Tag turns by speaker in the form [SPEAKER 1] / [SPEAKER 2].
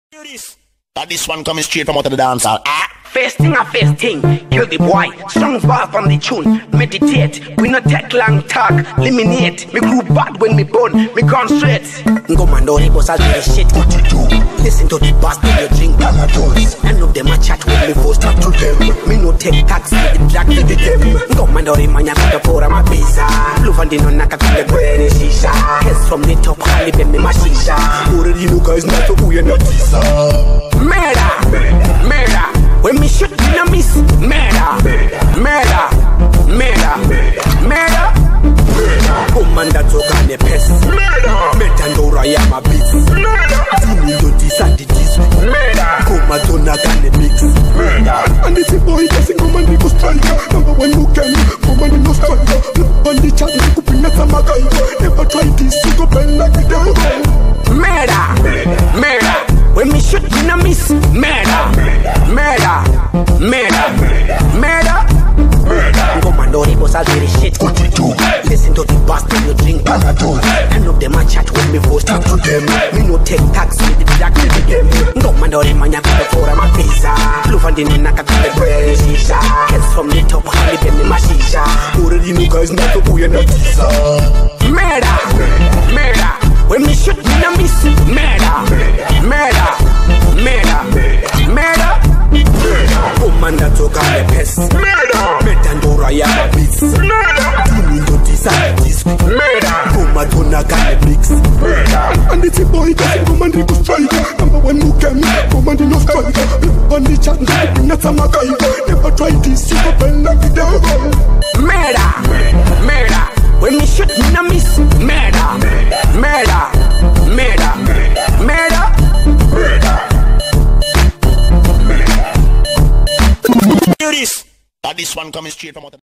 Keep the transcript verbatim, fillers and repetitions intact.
[SPEAKER 1] Do this. That this one coming straight from out of the dance hall. Ah.
[SPEAKER 2] First thing a first thing, kill the boy. Strong bar from the tune. Meditate, we not take long talk. Eliminate, me grew bad when me born. Me gone straight. Go man, don't boss, I'll do the shit. What you do? Listen to the bass, till you drink Panadols. And of them a chat with me first talk to them. Me no take taxi, the black to the them. Go man, don't man, ya put the pour my pizza. Blue van the no naka to the granny shisha. Heads from the top, Harley ben me my shisha. Already you guys not to who you not teaser. Murder, murder. When me shoot, me no miss. Murder, murder, murder, murder. Commander talk on the pest. Metandora ya my beats. Tini do this and this. Comadonna can the mix. And this boy doesn't come and go striker. Number one who can come and no striker. On the chat, you could be not a magai. Never try this, you go bend like the devil. Murder, murder. When me shoot, me no miss. Murder, murder, murder, murder. Commando boss, I'll do the shit. What you do? Listen to the bass till you drink Panadols. And of them a chat with me first talk to them. Me no take taxi, the black to the them. Commando man, ya put the pour my pizza. Blue van the naka to the granny shisha. Heads from the top, Harley ben me my shisha. Already you guys not to who you not teaser. Murder, murder. When me shoot, me no miss. Murder, murder, murder, murder. Commander talk on the pest. Metandora ya my beats. Tini do this and this. Comadonna can the mix. And it's a boy doesn't come and go striker. Number one who can come and no striker. On the chat, not a magai. Never try this, you go bend like the devil. Murder, murder. When me shoot, me no miss. Murder, murder, murder, murder, murder.
[SPEAKER 1] Do this. That this one coming straight from out of